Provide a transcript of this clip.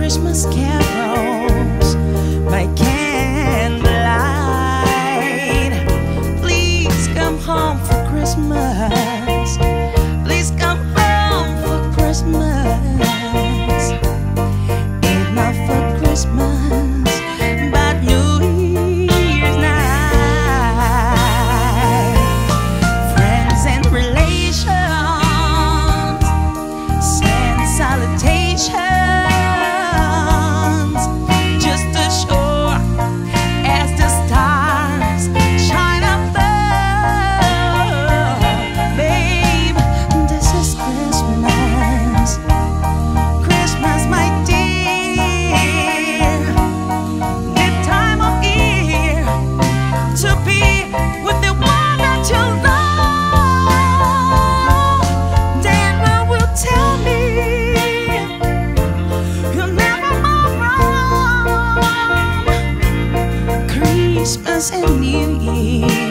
Christmas carols by candlelight. Please come home for Christmas. Please come home for Christmas. Enough for Christmas, but New Year's night. Friends and relations send salutations, just as sure as the stars shine above. Babe, this is Christmas. Christmas, my dear. The time of year to be with the one that you love. Then will tell me you'll never go wrong. Christmas and New Year.